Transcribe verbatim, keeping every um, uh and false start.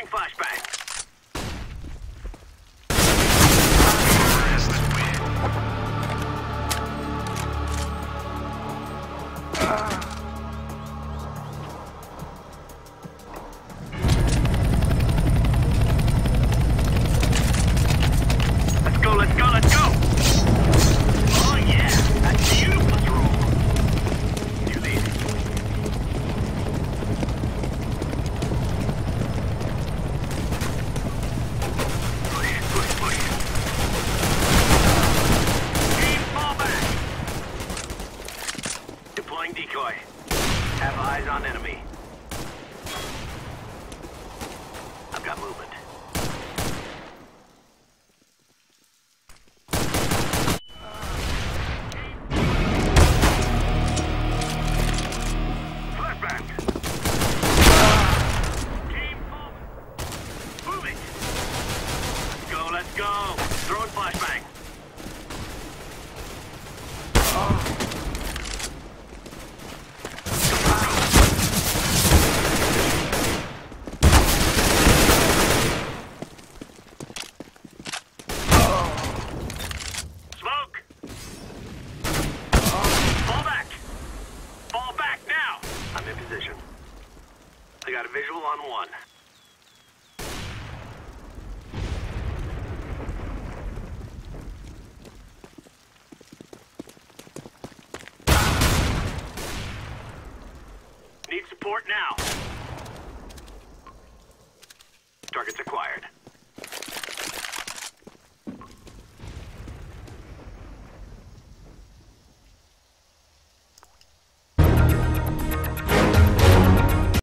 Tossing flashbang. Let's go, let's go, let's go! Oh yeah, that's you, patrol. You lead. Push, push, push. Team, fall back. Deploying decoy. Have eyes on enemy. I've got movement. Flashbang. Team, fall. Move it. Let's go, let's go. Throwing flashbang. Smoke! Fall back! Fall back now! I'm in position. I got a visual on one. Need support now. Targets acquired.